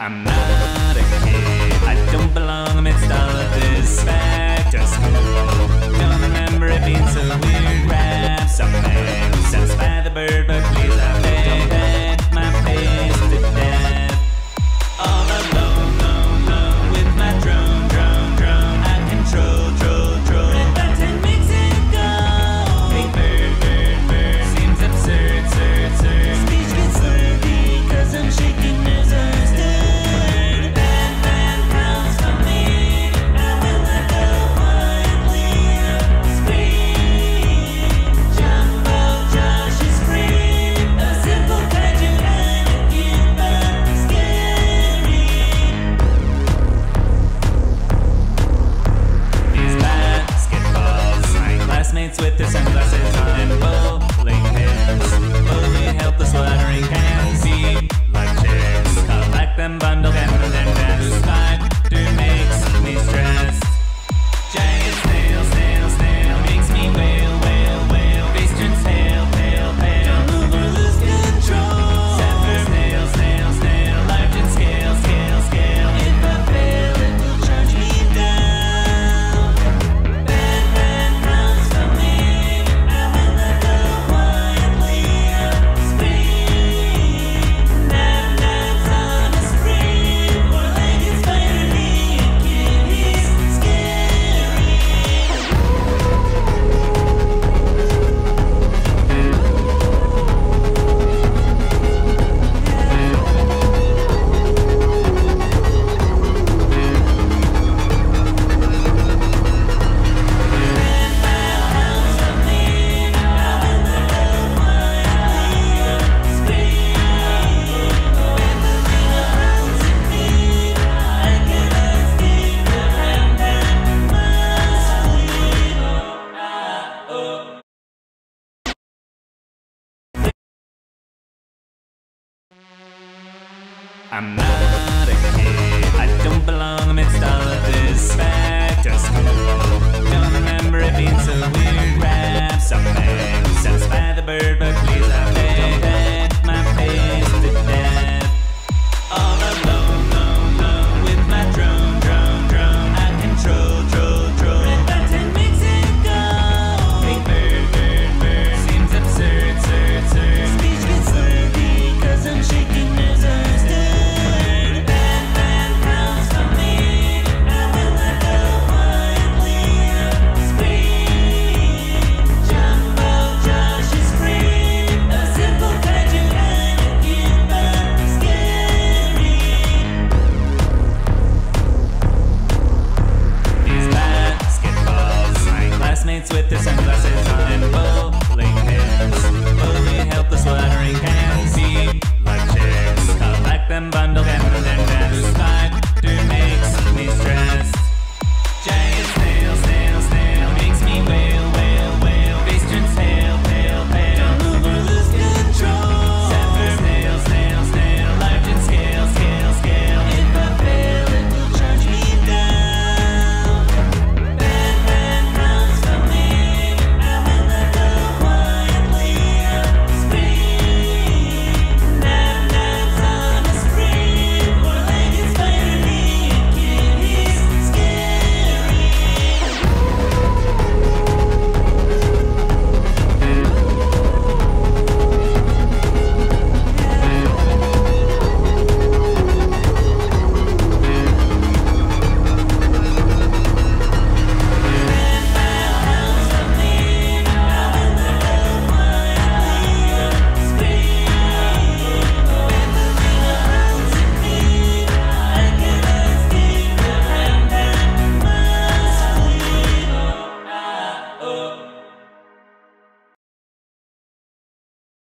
I'm not a kid, I don't belong amidst all of this specter school. Don't remember it being so weird. Rap something satisfy the bird, but please I beg my face to death. All alone, alone with my drone, I control. Red button makes it go. Big bird, seems absurd. Speech gets slurred because I'm shaking as I stood. Batman comes for me, I will let go quietly. Scream, Jumbo Josh is free. A simple kaiju kind of cute, but scary. These basketballs, my classmates with their sunglasses on and bowling pins. Fully helpless watering cans, beat like chicks. Collect them, bundle them, and then dance. Spider makes me stressed. Giant snail makes me wail. Face turns pale. Don't move or lose control. Zephyr, snail, large and scale. If I fail, it will charge me down. Batman comes for me, I will let go quietly. Scream, Nab's on a spree. Four-legged spider, he and kid, he's scary. I'm not a kid, I don't belong amidst all of this specter school. Don't remember it being so weird. Rap something satisfy the bird,